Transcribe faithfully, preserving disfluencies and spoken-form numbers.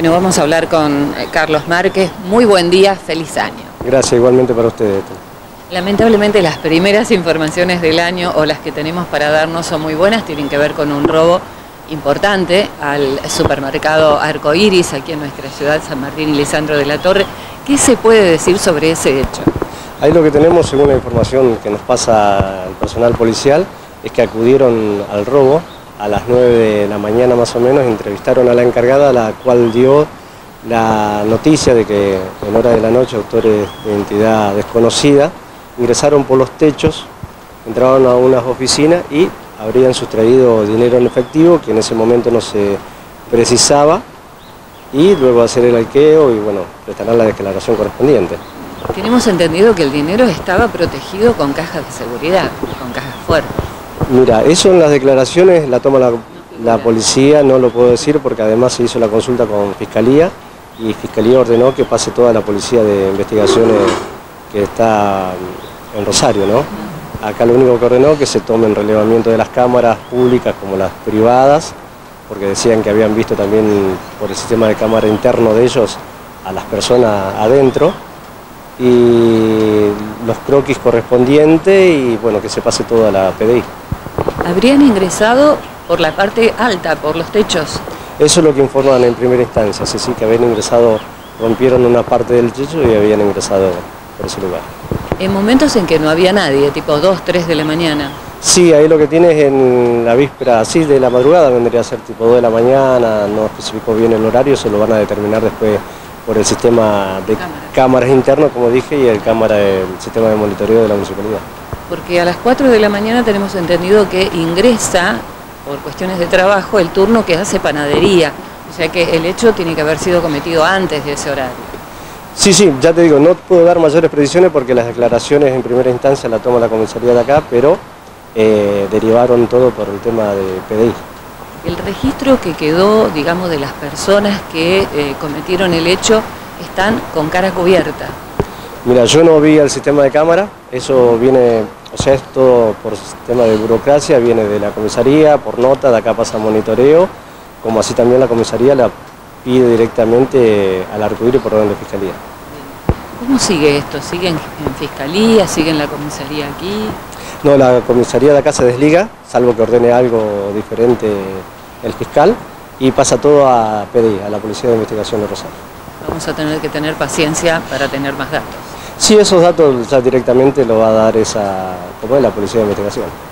Bueno, vamos a hablar con Carlos Márquez. Muy buen día, feliz año. Gracias, igualmente para ustedes. Lamentablemente las primeras informaciones del año o las que tenemos para dar no son muy buenas, tienen que ver con un robo importante al supermercado Arcoiris, aquí en nuestra ciudad, San Martín y Lisandro de la Torre. ¿Qué se puede decir sobre ese hecho? Ahí lo que tenemos, según la información que nos pasa el personal policial, es que acudieron al robo a las nueve de la mañana más o menos, entrevistaron a la encargada, la cual dio la noticia de que en hora de la noche autores de identidad desconocida ingresaron por los techos, entraron a unas oficinas y habrían sustraído dinero en efectivo que en ese momento no se precisaba, y luego hacer el alqueo y bueno, prestarán la declaración correspondiente. Tenemos entendido que el dinero estaba protegido con cajas de seguridad, con cajas fuertes. Mira, eso en las declaraciones la toma la, la policía, no lo puedo decir porque además se hizo la consulta con Fiscalía y Fiscalía ordenó que pase toda la policía de investigaciones que está en Rosario, ¿no? Acá lo único que ordenó es que se tome el relevamiento de las cámaras públicas como las privadas, porque decían que habían visto también por el sistema de cámara interno de ellos a las personas adentro, y los croquis correspondientes y bueno, que se pase todo a la P D I. ¿Habrían ingresado por la parte alta, por los techos? Eso es lo que informan en primera instancia, sí, sí, que habían ingresado, rompieron una parte del techo y habían ingresado por ese lugar. En momentos en que no había nadie, tipo dos, tres de la mañana. Sí, ahí lo que tienes en la víspera, así de la madrugada, vendría a ser tipo dos de la mañana, no especificó bien el horario, se lo van a determinar después por el sistema de Cámara. cámaras internos, como dije, y el cámara del sistema de monitoreo de la municipalidad. Porque a las cuatro de la mañana tenemos entendido que ingresa, por cuestiones de trabajo, el turno que hace panadería. O sea que el hecho tiene que haber sido cometido antes de ese horario. Sí, sí, ya te digo, no puedo dar mayores precisiones porque las declaraciones en primera instancia la toma la comisaría de acá, pero eh, derivaron todo por el tema de P D I. El registro que quedó, digamos, de las personas que eh, cometieron el hecho, están con cara cubierta. Mira, yo no vi el sistema de cámara, eso viene, o sea, es todo por sistema de burocracia, viene de la comisaría, por nota, de acá pasa monitoreo, como así también la comisaría la pide directamente al Arcoiris por orden de Fiscalía. ¿Cómo sigue esto? ¿Sigue en, en Fiscalía? ¿Sigue en la comisaría aquí? No, la comisaría de acá se desliga, salvo que ordene algo diferente el fiscal, y pasa todo a P D I, a la Policía de Investigación de Rosario. Vamos a tener que tener paciencia para tener más datos. Sí, esos datos ya directamente lo va a dar esa, como es la Policía de Investigación.